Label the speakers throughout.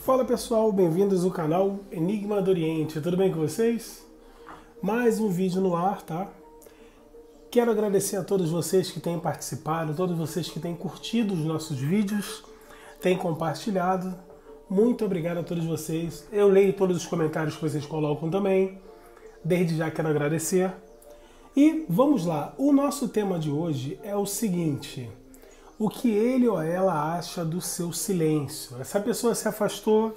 Speaker 1: Fala pessoal, bem-vindos ao canal Enigma do Oriente, tudo bem com vocês? Mais um vídeo no ar, tá? Quero agradecer a todos vocês que têm participado, todos vocês que têm curtido os nossos vídeos, têm compartilhado. Muito obrigado a todos vocês. Eu leio todos os comentários que vocês colocam também. Desde já quero agradecer. E vamos lá, o nosso tema de hoje é o seguinte: o que ele ou ela acha do seu silêncio? Essa pessoa se afastou,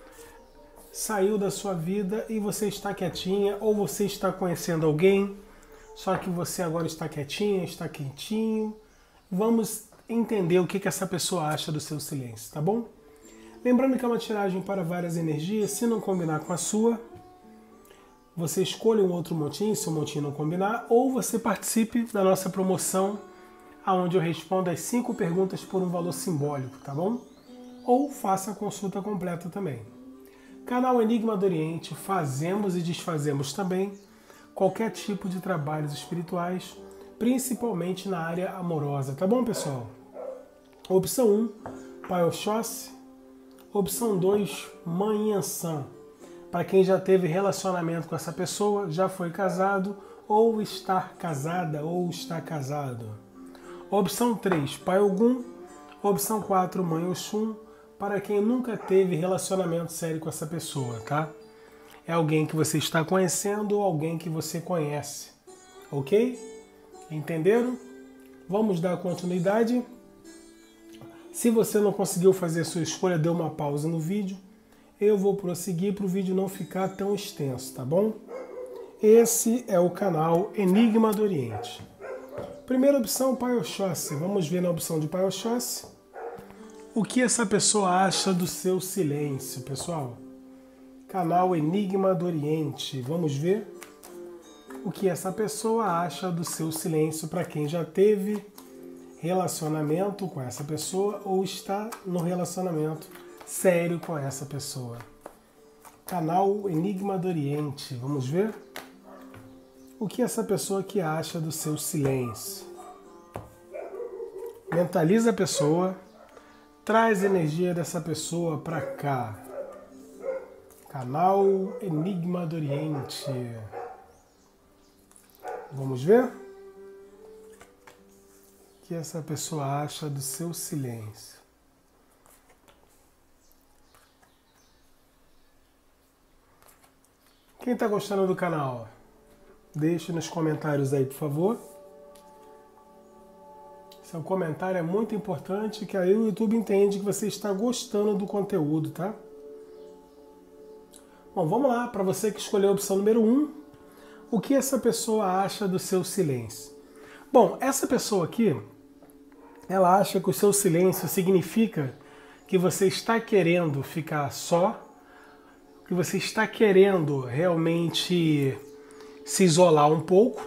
Speaker 1: saiu da sua vida e você está quietinha, ou você está conhecendo alguém, só que você agora está quietinha, está quietinho. Vamos entender o que essa pessoa acha do seu silêncio, tá bom? Lembrando que é uma tiragem para várias energias. Se não combinar com a sua, você escolha um outro motim, se o motim não combinar, ou você participe da nossa promoção, onde eu respondo as 5 perguntas por um valor simbólico, tá bom? Ou faça a consulta completa também. Canal Enigma do Oriente, fazemos e desfazemos também qualquer tipo de trabalhos espirituais, principalmente na área amorosa, tá bom, pessoal? Opção 1, Pai Oxóssi. Opção 2, Mãe Iansã. Para quem já teve relacionamento com essa pessoa, já foi casado, ou está casada, ou está casado. Opção 3, Pai Ogum. Opção 4, Mãe Oxum. Para quem nunca teve relacionamento sério com essa pessoa, tá? É alguém que você está conhecendo ou alguém que você conhece. Ok? Entenderam? Vamos dar continuidade. Se você não conseguiu fazer a sua escolha, dê uma pausa no vídeo. Eu vou prosseguir para o vídeo não ficar tão extenso, tá bom? Esse é o canal Enigma do Oriente. Primeira opção, Pai Oxóssi. Vamos ver na opção de Pai Oxóssi o que essa pessoa acha do seu silêncio, pessoal. Canal Enigma do Oriente. Vamos ver o que essa pessoa acha do seu silêncio para quem já teve relacionamento com essa pessoa ou está no relacionamento sério com essa pessoa. Canal Enigma do Oriente. Vamos ver o que essa pessoa que acha do seu silêncio. Mentaliza a pessoa, traz a energia dessa pessoa para cá. Canal Enigma do Oriente. Vamos ver o que essa pessoa acha do seu silêncio. Quem está gostando do canal, deixe nos comentários aí, por favor. Seu comentário é muito importante, que aí o YouTube entende que você está gostando do conteúdo, tá? Bom, vamos lá. Para você que escolheu a opção número 1, o que essa pessoa acha do seu silêncio? Bom, essa pessoa aqui, ela acha que o seu silêncio significa que você está querendo ficar só, que você está querendo realmente se isolar um pouco,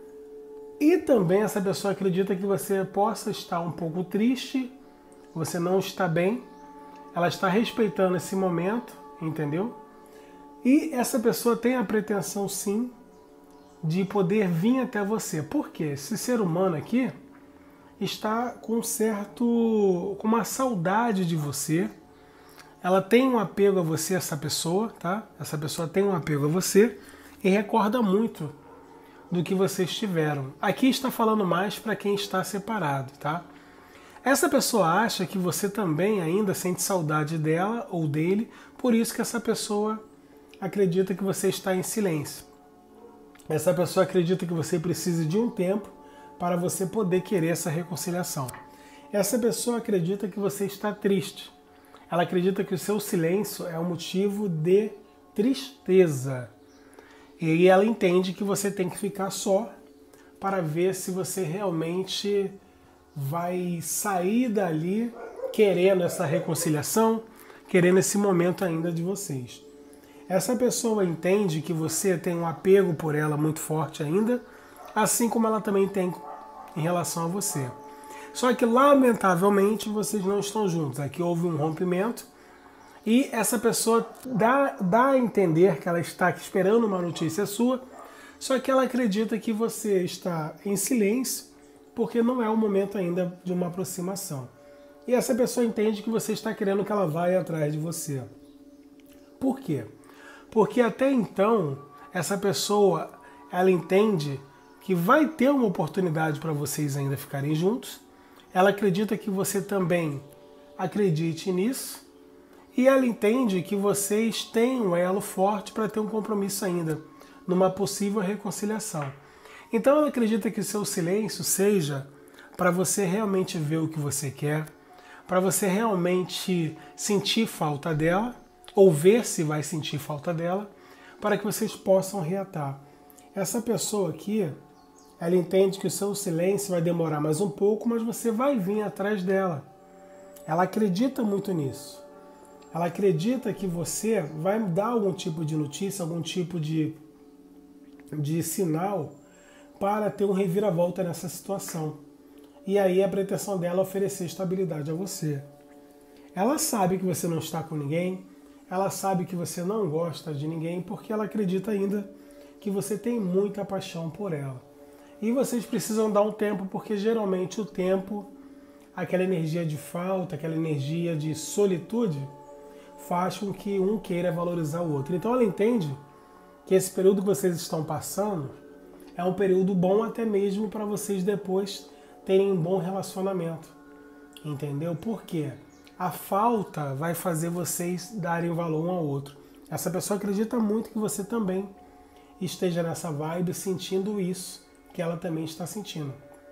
Speaker 1: e também essa pessoa acredita que você possa estar um pouco triste, você não está bem, ela está respeitando esse momento, entendeu? E essa pessoa tem a pretensão, sim, de poder vir até você. Por quê? Esse ser humano aqui está com com uma saudade de você. Ela tem um apego a você, essa pessoa, tá? Essa pessoa tem um apego a você e recorda muito do que vocês tiveram. Aqui está falando mais para quem está separado, tá? Essa pessoa acha que você também ainda sente saudade dela ou dele, por isso que essa pessoa acredita que você está em silêncio. Essa pessoa acredita que você precisa de um tempo para você poder querer essa reconciliação. Essa pessoa acredita que você está triste. Ela acredita que o seu silêncio é um motivo de tristeza. E ela entende que você tem que ficar só para ver se você realmente vai sair dali querendo essa reconciliação, querendo esse momento ainda de vocês. Essa pessoa entende que você tem um apego por ela muito forte ainda, assim como ela também tem em relação a você. Só que, lamentavelmente, vocês não estão juntos. Aqui houve um rompimento e essa pessoa dá a entender que ela está esperando uma notícia sua, só que ela acredita que você está em silêncio porque não é o momento ainda de uma aproximação. E essa pessoa entende que você está querendo que ela vá atrás de você. Por quê? Porque até então, essa pessoa, ela entende que vai ter uma oportunidade para vocês ainda ficarem juntos. Ela acredita que você também acredite nisso. E ela entende que vocês têm um elo forte para ter um compromisso ainda, numa possível reconciliação. Então ela acredita que o seu silêncio seja para você realmente ver o que você quer, para você realmente sentir falta dela, ou ver se vai sentir falta dela, para que vocês possam reatar. Essa pessoa aqui, ela entende que o seu silêncio vai demorar mais um pouco, mas você vai vir atrás dela. Ela acredita muito nisso. Ela acredita que você vai dar algum tipo de notícia, algum tipo de sinal para ter um reviravolta nessa situação. E aí a pretensão dela é oferecer estabilidade a você. Ela sabe que você não está com ninguém, ela sabe que você não gosta de ninguém, porque ela acredita ainda que você tem muita paixão por ela. E vocês precisam dar um tempo, porque geralmente o tempo, aquela energia de falta, aquela energia de solitude, faz com que um queira valorizar o outro. Então ela entende que esse período que vocês estão passando é um período bom até mesmo para vocês depois terem um bom relacionamento. Entendeu? Por quê? A falta vai fazer vocês darem valor um ao outro. Essa pessoa acredita muito que você também esteja nessa vibe, sentindo isso que ela também está sentindo.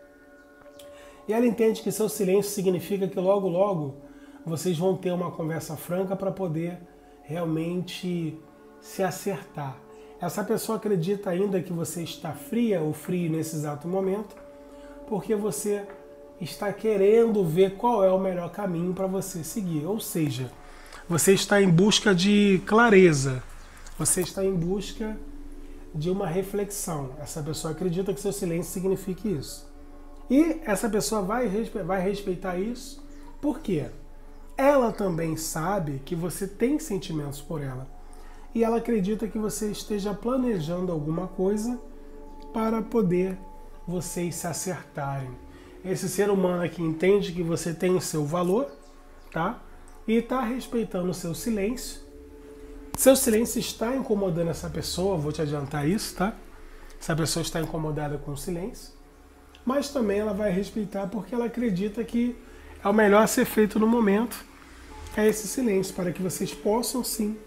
Speaker 1: E ela entende que seu silêncio significa que logo, logo, vocês vão ter uma conversa franca para poder realmente se acertar. Essa pessoa acredita ainda que você está fria ou frio nesse exato momento, porque você está querendo ver qual é o melhor caminho para você seguir. Ou seja, você está em busca de clareza, você está em busca de uma reflexão. Essa pessoa acredita que seu silêncio signifique isso. E essa pessoa vai respeitar isso, por quê? Ela também sabe que você tem sentimentos por ela. E ela acredita que você esteja planejando alguma coisa para poder vocês se acertarem. Esse ser humano aqui entende que você tem o seu valor, tá? E está respeitando o seu silêncio. Seu silêncio está incomodando essa pessoa, vou te adiantar isso, tá? Essa pessoa está incomodada com o silêncio. Mas também ela vai respeitar porque ela acredita que é o melhor a ser feito no momento, é esse silêncio, para que vocês possam sim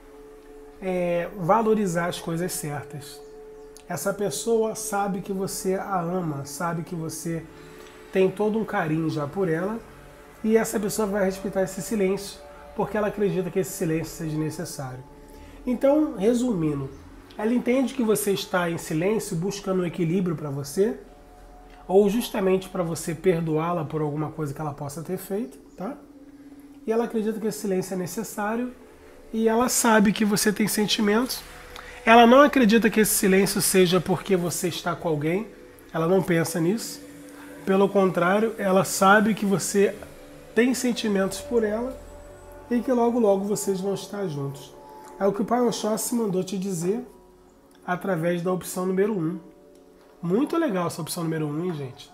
Speaker 1: valorizar as coisas certas. Essa pessoa sabe que você a ama, sabe que você tem todo um carinho já por ela, e essa pessoa vai respeitar esse silêncio, porque ela acredita que esse silêncio seja necessário. Então, resumindo, ela entende que você está em silêncio buscando um equilíbrio para você, ou justamente para você perdoá-la por alguma coisa que ela possa ter feito, tá? E ela acredita que esse silêncio é necessário, e ela sabe que você tem sentimentos. Ela não acredita que esse silêncio seja porque você está com alguém, ela não pensa nisso. Pelo contrário, ela sabe que você tem sentimentos por ela e que logo logo vocês vão estar juntos. É o que o Pai Oxóssi mandou te dizer através da opção número 1. Muito legal essa opção número 1, hein, gente?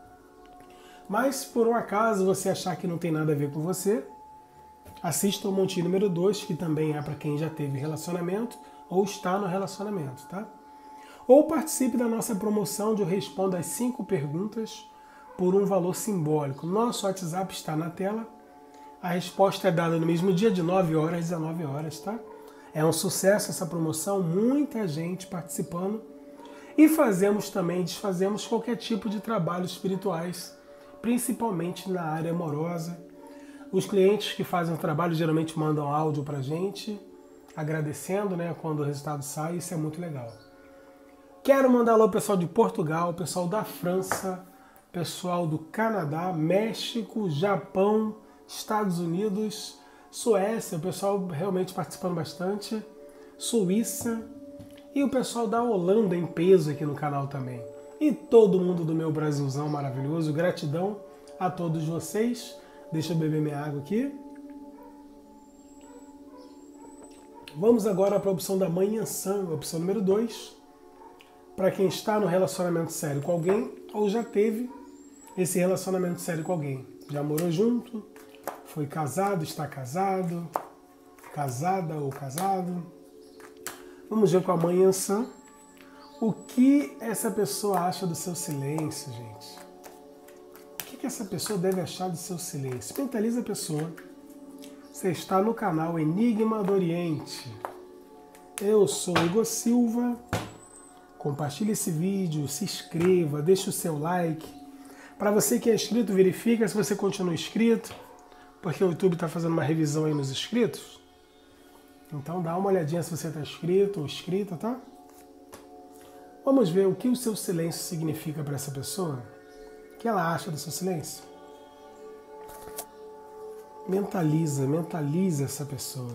Speaker 1: Mas se por um acaso você achar que não tem nada a ver com você, assista o Montinho número 2, que também é para quem já teve relacionamento ou está no relacionamento, tá? Ou participe da nossa promoção de Eu Respondo as 5 perguntas por um valor simbólico. Nosso WhatsApp está na tela. A resposta é dada no mesmo dia, de 9 horas às 19 horas, tá? É um sucesso essa promoção, muita gente participando. E desfazemos qualquer tipo de trabalhos espirituais, principalmente na área amorosa. Os clientes que fazem o trabalho geralmente mandam áudio pra gente, agradecendo, né, quando o resultado sai, isso é muito legal. Quero mandar alô pessoal de Portugal, pessoal da França, pessoal do Canadá, México, Japão, Estados Unidos, Suécia, o pessoal realmente participando bastante, Suíça e o pessoal da Holanda em peso aqui no canal também. E todo mundo do meu Brasilzão maravilhoso, gratidão a todos vocês. Deixa eu beber minha água aqui. Vamos agora para a opção da Manhã Sã, opção número 2. Para quem está no relacionamento sério com alguém ou já teve esse relacionamento sério com alguém. Já morou junto, foi casado, está casado, casada ou casado. Vamos ver com a mãe Ansan o que essa pessoa acha do seu silêncio, gente. O que essa pessoa deve achar do seu silêncio? Mentaliza a pessoa. Você está no canal Enigma do Oriente. Eu sou Igor Silva. Compartilhe esse vídeo, se inscreva, deixe o seu like. Para você que é inscrito, verifica se você continua inscrito, porque o YouTube está fazendo uma revisão aí nos inscritos. Então dá uma olhadinha se você está inscrito ou inscrita, tá? Vamos ver o que o seu silêncio significa para essa pessoa. O que ela acha do seu silêncio? Mentaliza essa pessoa.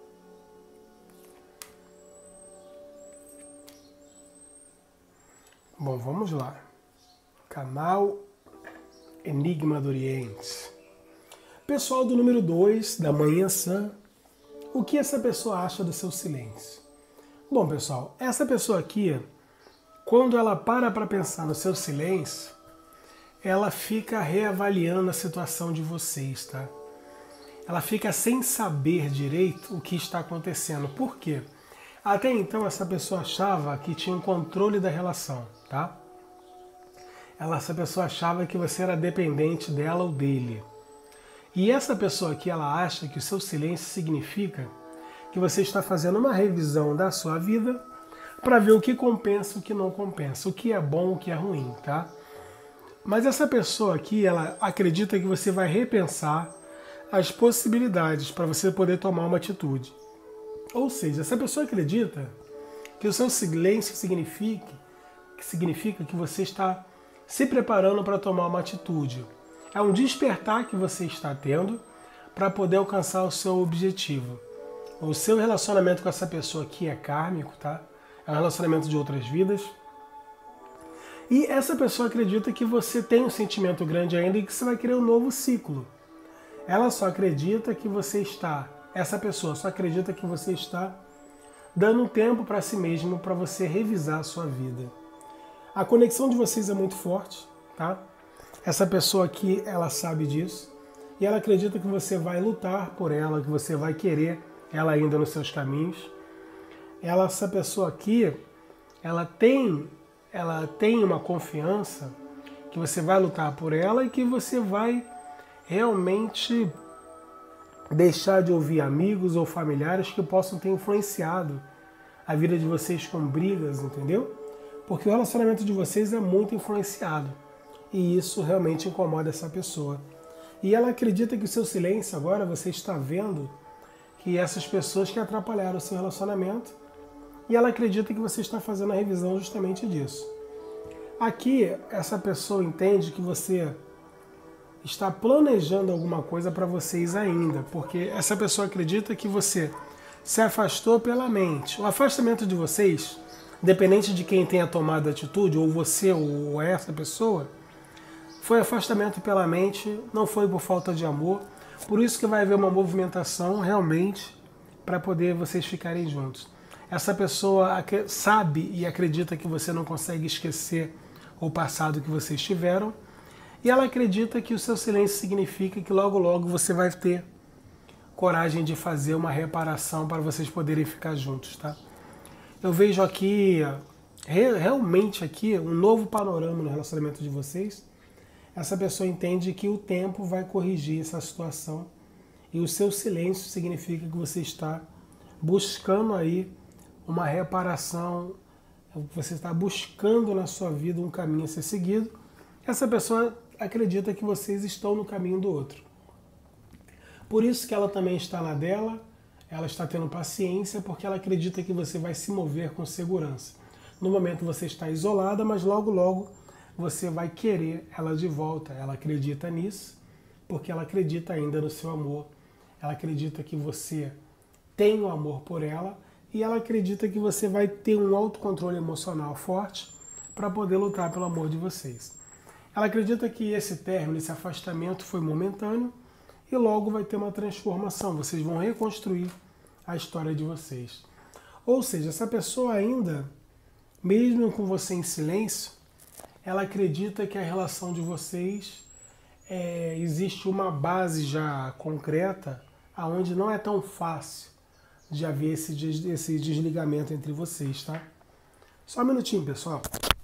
Speaker 1: Bom, vamos lá. Canal Enigma do Oriente. Pessoal do número 2, da Mãe Ansan, o que essa pessoa acha do seu silêncio? Bom, pessoal, essa pessoa aqui, quando ela para pensar no seu silêncio, ela fica reavaliando a situação de vocês, tá? Ela fica sem saber direito o que está acontecendo. Por quê? Até então essa pessoa achava que tinha um controle da relação, tá? Essa pessoa achava que você era dependente dela ou dele. E essa pessoa aqui, ela acha que o seu silêncio significa que você está fazendo uma revisão da sua vida para ver o que compensa e o que não compensa, o que é bom, o que é ruim, tá? Mas essa pessoa aqui, ela acredita que você vai repensar as possibilidades para você poder tomar uma atitude. Ou seja, essa pessoa acredita que o seu silêncio significa que você está se preparando para tomar uma atitude. É um despertar que você está tendo para poder alcançar o seu objetivo. O seu relacionamento com essa pessoa aqui é kármico, tá? É um relacionamento de outras vidas. E essa pessoa acredita que você tem um sentimento grande ainda e que você vai querer um novo ciclo. Ela só acredita que essa pessoa só acredita que você está dando um tempo para si mesmo para você revisar a sua vida. A conexão de vocês é muito forte, tá? Essa pessoa aqui, ela sabe disso e ela acredita que você vai lutar por ela, que você vai querer ela ainda nos seus caminhos. Essa pessoa aqui, ela tem uma confiança que você vai lutar por ela e que você vai realmente deixar de ouvir amigos ou familiares que possam ter influenciado a vida de vocês com brigas, entendeu? Porque o relacionamento de vocês é muito influenciado e isso realmente incomoda essa pessoa. E ela acredita que o seu silêncio agora, você está vendo que essas pessoas que atrapalharam o seu relacionamento e ela acredita que você está fazendo a revisão justamente disso. Aqui, essa pessoa entende que você está planejando alguma coisa para vocês ainda, porque essa pessoa acredita que você se afastou pela mente. O afastamento de vocês, independente de quem tenha tomado a atitude, ou você ou essa pessoa, foi afastamento pela mente, não foi por falta de amor. Por isso que vai haver uma movimentação realmente para poder vocês ficarem juntos. Essa pessoa sabe e acredita que você não consegue esquecer o passado que vocês tiveram. E ela acredita que o seu silêncio significa que logo logo você vai ter coragem de fazer uma reparação para vocês poderem ficar juntos, tá? Eu vejo aqui, realmente aqui, um novo panorama no relacionamento de vocês. Essa pessoa entende que o tempo vai corrigir essa situação e o seu silêncio significa que você está buscando aí uma reparação, você está buscando na sua vida um caminho a ser seguido. Essa pessoa acredita que vocês estão no caminho do outro. Por isso que ela também está na dela, ela está tendo paciência, porque ela acredita que você vai se mover com segurança. No momento você está isolada, mas logo logo você vai querer ela de volta. Ela acredita nisso, porque ela acredita ainda no seu amor. Ela acredita que você tem o amor por ela e ela acredita que você vai ter um autocontrole emocional forte para poder lutar pelo amor de vocês. Ela acredita que esse término, esse afastamento foi momentâneo e logo vai ter uma transformação. Vocês vão reconstruir a história de vocês. Ou seja, essa pessoa ainda, mesmo com você em silêncio, ela acredita que a relação de vocês existe uma base já concreta, aonde não é tão fácil de haver esse desligamento entre vocês, tá? Só um minutinho, pessoal.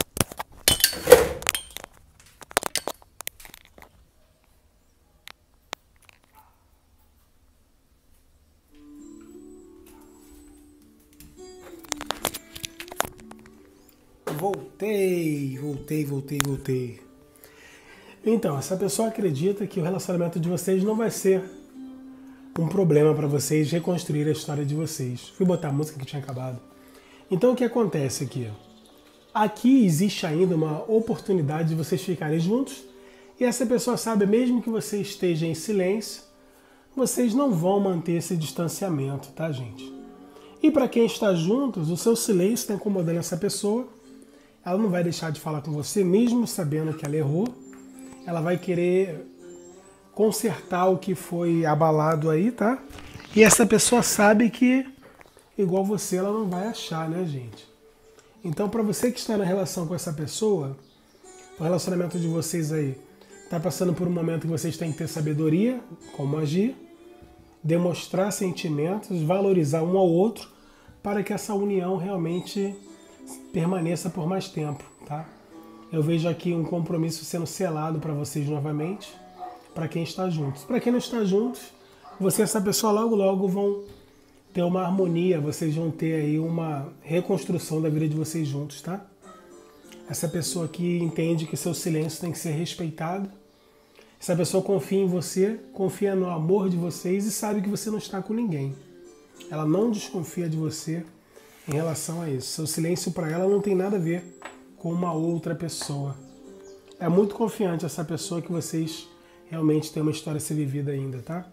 Speaker 1: Voltei. Então, essa pessoa acredita que o relacionamento de vocês não vai ser um problema para vocês reconstruir a história de vocês. Fui botar a música que tinha acabado. Então, o que acontece aqui? Aqui existe ainda uma oportunidade de vocês ficarem juntos e essa pessoa sabe, mesmo que você esteja em silêncio, vocês não vão manter esse distanciamento, tá, gente? E para quem está juntos, o seu silêncio está incomodando essa pessoa. Ela não vai deixar de falar com você, mesmo sabendo que ela errou. Ela vai querer consertar o que foi abalado aí, tá? E essa pessoa sabe que, igual você, ela não vai achar, né, gente? Então, para você que está na relação com essa pessoa, o relacionamento de vocês aí está passando por um momento que vocês têm que ter sabedoria, como agir, demonstrar sentimentos, valorizar um ao outro, para que essa união realmente permaneça por mais tempo, tá? Eu vejo aqui um compromisso sendo selado para vocês novamente, para quem está juntos. Para quem não está juntos, você e essa pessoa logo vão ter uma harmonia, vocês vão ter aí uma reconstrução da vida de vocês juntos, tá? Essa pessoa aqui entende que seu silêncio tem que ser respeitado. Essa pessoa confia em você, confia no amor de vocês e sabe que você não está com ninguém. Ela não desconfia de você em relação a isso. Seu silêncio para ela não tem nada a ver com uma outra pessoa. É muito confiante essa pessoa que vocês realmente têm uma história a ser vivida ainda, tá?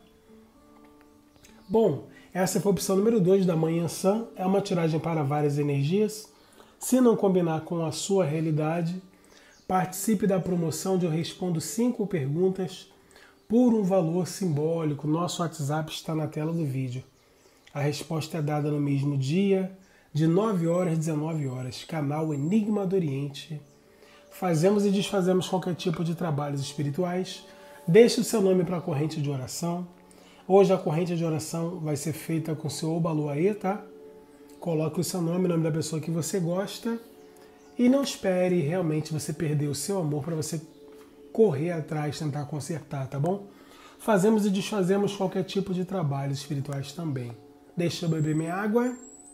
Speaker 1: Bom, essa foi a opção número 2 da Manhã Sã. É uma tiragem para várias energias. Se não combinar com a sua realidade, participe da promoção onde eu respondo 5 perguntas por um valor simbólico. Nosso WhatsApp está na tela do vídeo. A resposta é dada no mesmo dia, de 9 horas às 19 horas. Canal Enigma do Oriente. Fazemos e desfazemos qualquer tipo de trabalhos espirituais. Deixe o seu nome para a corrente de oração. Hoje a corrente de oração vai ser feita com o seu Obaluaê, tá? Coloque o seu nome, o nome da pessoa que você gosta. E não espere realmente você perder o seu amor para você correr atrás, tentar consertar, tá bom? Fazemos e desfazemos qualquer tipo de trabalhos espirituais também. Deixa eu beber minha água.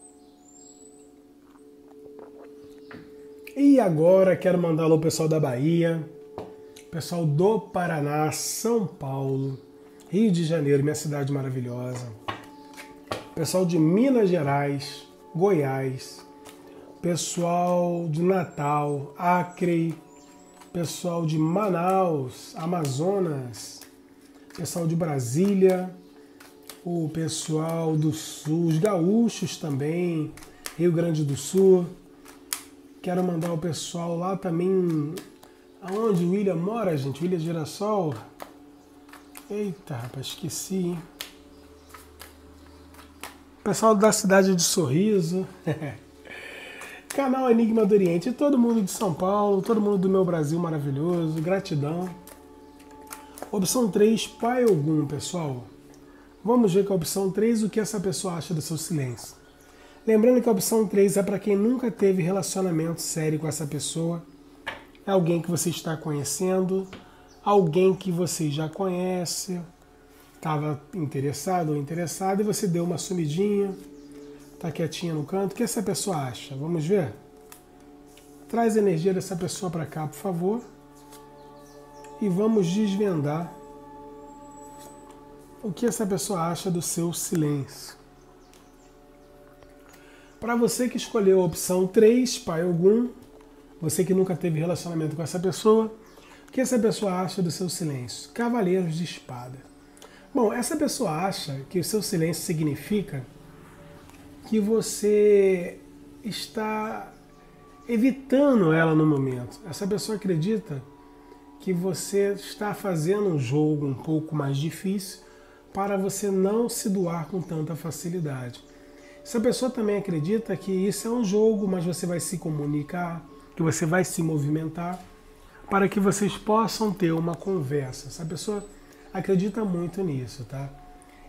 Speaker 1: E agora quero mandar alô pessoal da Bahia, pessoal do Paraná, São Paulo, Rio de Janeiro, minha cidade maravilhosa, pessoal de Minas Gerais, Goiás, pessoal de Natal, Acre, pessoal de Manaus, Amazonas, pessoal de Brasília, o pessoal do Sul, os gaúchos também, Rio Grande do Sul. Quero mandar o pessoal lá também, aonde o William mora, gente, William Girassol. Eita, rapaz, esqueci, hein? Pessoal da cidade de Sorriso. Canal Enigma do Oriente. Todo mundo de São Paulo, todo mundo do meu Brasil maravilhoso. Gratidão. Opção 3, Pai Ogum, pessoal. Vamos ver com a opção 3 o que essa pessoa acha do seu silêncio. Lembrando que a opção 3 é para quem nunca teve relacionamento sério com essa pessoa. É alguém que você está conhecendo, alguém que você já conhece, estava interessado ou interessada e você deu uma sumidinha, está quietinha no canto. O que essa pessoa acha? Vamos ver? Traz a energia dessa pessoa para cá, por favor. E vamos desvendar o que essa pessoa acha do seu silêncio. Para você que escolheu a opção 3, Pai Ogum, você que nunca teve relacionamento com essa pessoa, o que essa pessoa acha do seu silêncio? Cavaleiros de Espada. Bom, essa pessoa acha que o seu silêncio significa que você está evitando ela no momento. Essa pessoa acredita que você está fazendo um jogo um pouco mais difícil para você não se doar com tanta facilidade. Essa pessoa também acredita que isso é um jogo, mas você vai se comunicar, que você vai se movimentar para que vocês possam ter uma conversa. Essa pessoa acredita muito nisso, tá?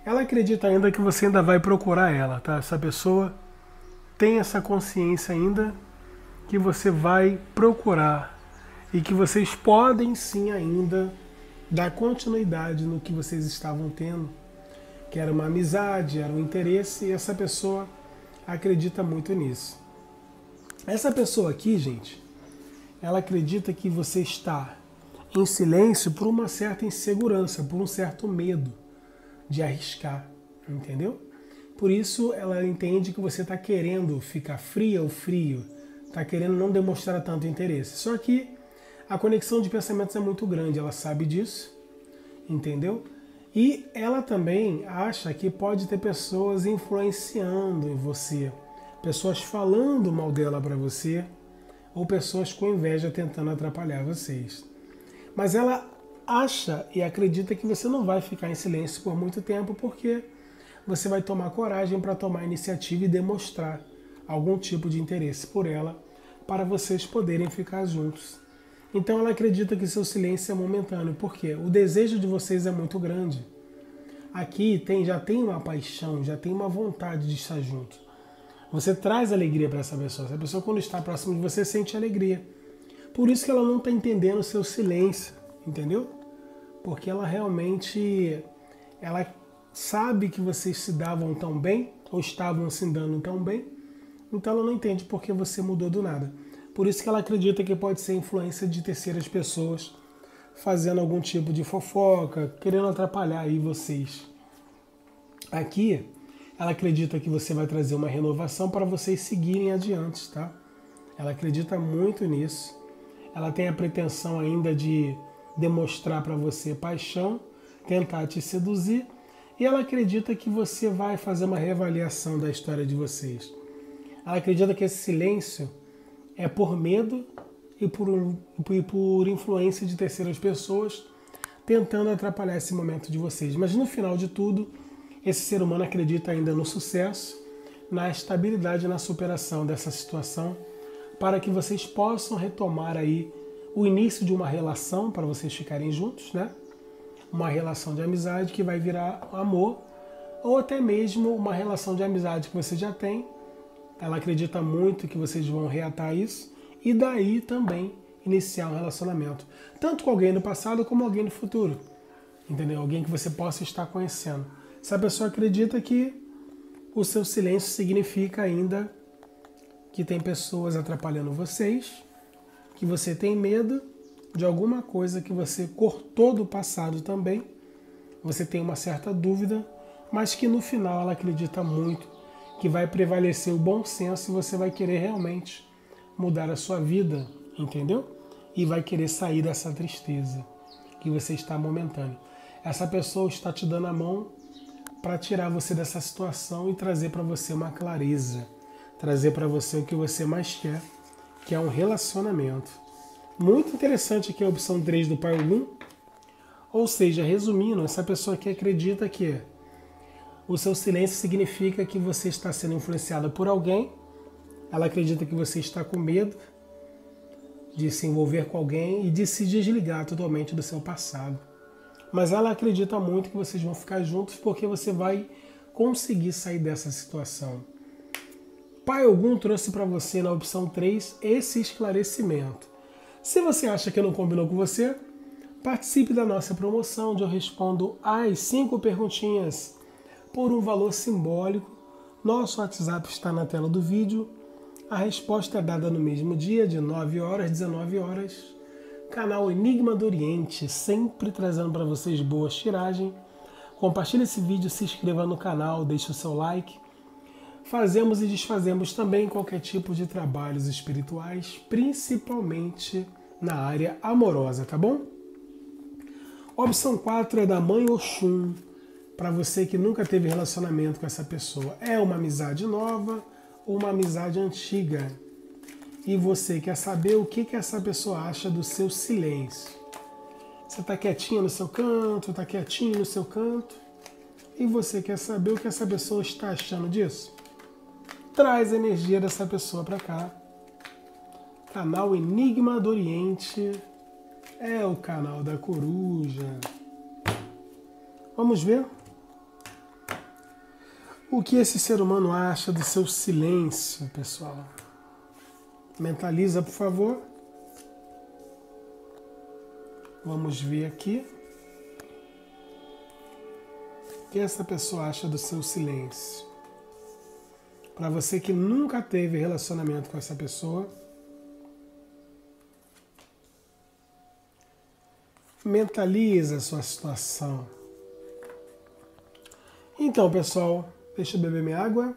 Speaker 1: Ela acredita ainda que você ainda vai procurar ela, tá? Essa pessoa tem essa consciência ainda que você vai procurar e que vocês podem sim ainda dar continuidade no que vocês estavam tendo, que era uma amizade, era um interesse, e essa pessoa acredita muito nisso. Essa pessoa aqui, gente, ela acredita que você está em silêncio por uma certa insegurança, por um certo medo de arriscar, entendeu? Por isso ela entende que você está querendo ficar fria ou frio, está querendo não demonstrar tanto interesse. Só que a conexão de pensamentos é muito grande, ela sabe disso, entendeu? E ela também acha que pode ter pessoas influenciando em você, pessoas falando mal dela para você, ou pessoas com inveja tentando atrapalhar vocês. Mas ela acha e acredita que você não vai ficar em silêncio por muito tempo, porque você vai tomar coragem para tomar iniciativa e demonstrar algum tipo de interesse por ela, para vocês poderem ficar juntos. Então ela acredita que seu silêncio é momentâneo, porque o desejo de vocês é muito grande. Aqui já tem uma paixão, já tem uma vontade de estar junto. Você traz alegria para essa pessoa. Essa pessoa, quando está próximo de você, sente alegria. Por isso que ela não está entendendo o seu silêncio, entendeu? Porque ela realmente ela sabe que vocês se davam tão bem, ou estavam se dando tão bem, então ela não entende por que você mudou do nada. Por isso que ela acredita que pode ser influência de terceiras pessoas fazendo algum tipo de fofoca, querendo atrapalhar aí vocês. Aqui, ela acredita que você vai trazer uma renovação para vocês seguirem adiante, tá? Ela acredita muito nisso. Ela tem a pretensão ainda de demonstrar para você paixão, tentar te seduzir, e ela acredita que você vai fazer uma reavaliação da história de vocês. Ela acredita que esse silêncio é por medo e por influência de terceiras pessoas tentando atrapalhar esse momento de vocês. Mas no final de tudo, esse ser humano acredita ainda no sucesso, na estabilidade, na superação dessa situação, para que vocês possam retomar aí o início de uma relação para vocês ficarem juntos, né? Uma relação de amizade que vai virar amor, ou até mesmo uma relação de amizade que você já tem. Ela acredita muito que vocês vão reatar isso e daí também iniciar um relacionamento, tanto com alguém do passado como alguém do futuro, entendeu? Alguém que você possa estar conhecendo. Essa pessoa acredita que o seu silêncio significa ainda que tem pessoas atrapalhando vocês, que você tem medo de alguma coisa que você cortou do passado também, você tem uma certa dúvida, mas que no final ela acredita muito que vai prevalecer o bom senso e você vai querer realmente mudar a sua vida, entendeu? E vai querer sair dessa tristeza que você está momentâneo. Essa pessoa está te dando a mão para tirar você dessa situação e trazer para você uma clareza, trazer para você o que você mais quer, que é um relacionamento. Muito interessante aqui a opção 3 do Pai Ogum. Ou seja, resumindo, essa pessoa aqui acredita que o seu silêncio significa que você está sendo influenciada por alguém. Ela acredita que você está com medo de se envolver com alguém e de se desligar totalmente do seu passado. Mas ela acredita muito que vocês vão ficar juntos porque você vai conseguir sair dessa situação. Pai Ogum trouxe para você na opção 3 esse esclarecimento. Se você acha que não combinou com você, participe da nossa promoção onde eu respondo as 5 perguntinhas por um valor simbólico. Nosso WhatsApp está na tela do vídeo. A resposta é dada no mesmo dia, de 9 horas, 19 horas. Canal Enigma do Oriente, sempre trazendo para vocês boas tiragens. Compartilhe esse vídeo, se inscreva no canal, deixe o seu like. Fazemos e desfazemos também qualquer tipo de trabalhos espirituais, principalmente na área amorosa, tá bom? Opção 4 é da Mãe Oxum, para você que nunca teve relacionamento com essa pessoa. É uma amizade nova ou uma amizade antiga? E você quer saber o que essa pessoa acha do seu silêncio? Você está quietinha no seu canto, está quietinho no seu canto, e você quer saber o que essa pessoa está achando disso? Traz a energia dessa pessoa para cá. Canal Enigma do Oriente é o canal da coruja. Vamos ver? O que esse ser humano acha do seu silêncio, pessoal? Mentaliza, por favor. Vamos ver aqui. O que essa pessoa acha do seu silêncio? Para você que nunca teve relacionamento com essa pessoa, mentaliza a sua situação. Então, pessoal, deixa eu beber minha água.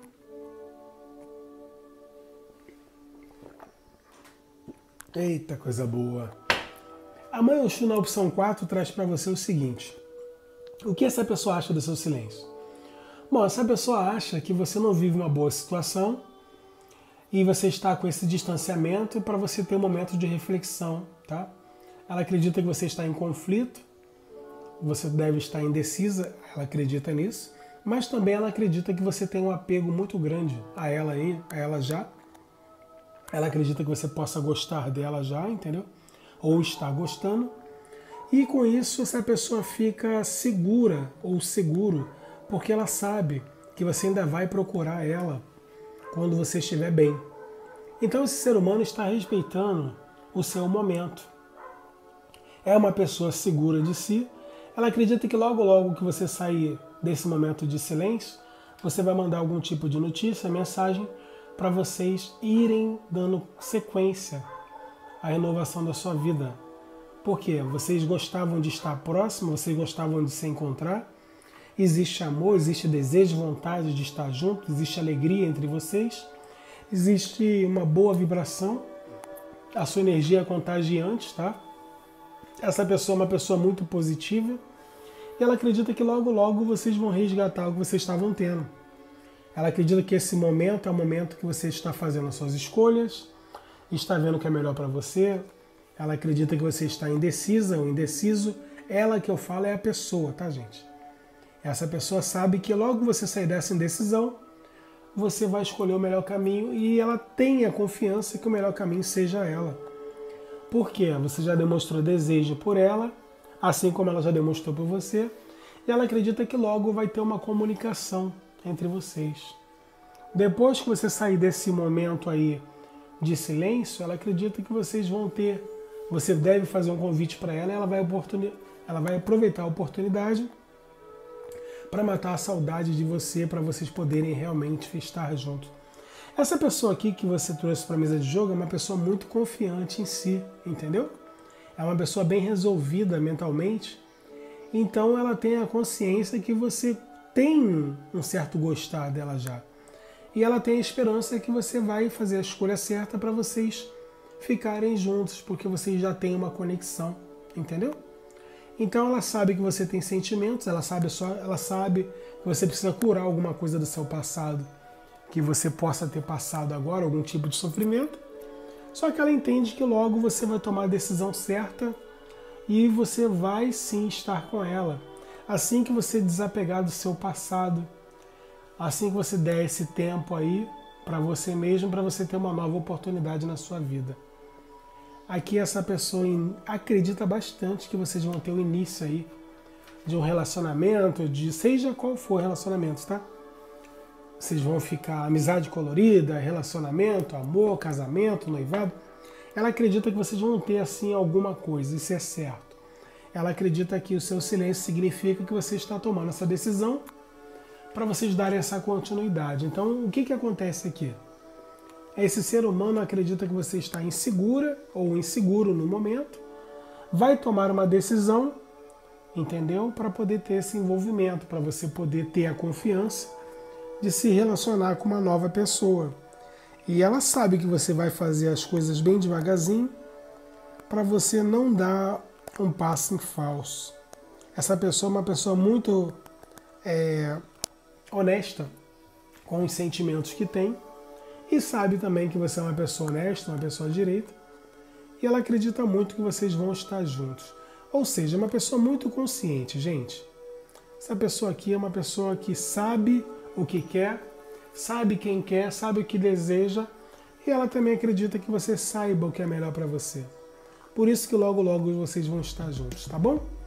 Speaker 1: Eita, coisa boa. A Mãe Oxum, na opção 4, traz para você o seguinte. O que essa pessoa acha do seu silêncio? Bom, essa pessoa acha que você não vive uma boa situação e você está com esse distanciamento para você ter um momento de reflexão, tá? Ela acredita que você está em conflito, você deve estar indecisa, ela acredita nisso, mas também ela acredita que você tem um apego muito grande a ela já. Ela acredita que você possa gostar dela já, entendeu? Ou está gostando. E com isso essa pessoa fica segura ou seguro, porque ela sabe que você ainda vai procurar ela quando você estiver bem. Então esse ser humano está respeitando o seu momento. É uma pessoa segura de si. Ela acredita que logo que você sair desse momento de silêncio, você vai mandar algum tipo de notícia, mensagem, para vocês irem dando sequência à renovação da sua vida. Por quê? Vocês gostavam de estar próximos, vocês gostavam de se encontrar. Existe amor, existe desejo, vontade de estar junto, existe alegria entre vocês, existe uma boa vibração, a sua energia é contagiante, tá? Essa pessoa é uma pessoa muito positiva e ela acredita que logo vocês vão resgatar o que vocês estavam tendo. Ela acredita que esse momento é o momento que você está fazendo as suas escolhas, está vendo o que é melhor para você. Ela acredita que você está indecisa ou indeciso. Ela que eu falo é a pessoa, tá, gente? Essa pessoa sabe que logo você sair dessa indecisão, você vai escolher o melhor caminho e ela tem a confiança que o melhor caminho seja ela. Por quê? Você já demonstrou desejo por ela, assim como ela já demonstrou por você, e ela acredita que logo vai ter uma comunicação entre vocês. Depois que você sair desse momento aí de silêncio, ela acredita que vocês vão ter. Você deve fazer um convite para ela e ela vai aproveitar a oportunidade para matar a saudade de você, para vocês poderem realmente estar juntos. Essa pessoa aqui que você trouxe para a mesa de jogo é uma pessoa muito confiante em si, entendeu? É uma pessoa bem resolvida mentalmente, então ela tem a consciência que você tem um certo gostar dela já. E ela tem a esperança que você vai fazer a escolha certa para vocês ficarem juntos, porque vocês já têm uma conexão, entendeu? Então ela sabe que você tem sentimentos, ela sabe que você precisa curar alguma coisa do seu passado, que você possa ter passado agora, algum tipo de sofrimento. Só que ela entende que logo você vai tomar a decisão certa e você vai sim estar com ela. Assim que você desapegar do seu passado, assim que você der esse tempo aí para você mesmo, para você ter uma nova oportunidade na sua vida. Aqui essa pessoa acredita bastante que vocês vão ter o início aí de um relacionamento, de seja qual for relacionamento, tá? Vocês vão ficar amizade colorida, relacionamento, amor, casamento, noivado. Ela acredita que vocês vão ter assim alguma coisa, isso é certo. Ela acredita que o seu silêncio significa que você está tomando essa decisão para vocês darem essa continuidade. Então, o que acontece aqui? Esse ser humano acredita que você está insegura ou inseguro no momento, vai tomar uma decisão, entendeu? Para poder ter esse envolvimento, para você poder ter a confiança de se relacionar com uma nova pessoa. E ela sabe que você vai fazer as coisas bem devagarzinho para você não dar um passo em falso. Essa pessoa é uma pessoa muito honesta com os sentimentos que tem e sabe também que você é uma pessoa honesta, uma pessoa direita, e ela acredita muito que vocês vão estar juntos. Ou seja, é uma pessoa muito consciente, gente. Essa pessoa aqui é uma pessoa que sabe o que quer, sabe quem quer, sabe o que deseja, e ela também acredita que você saiba o que é melhor para você. Por isso que logo vocês vão estar juntos, tá bom?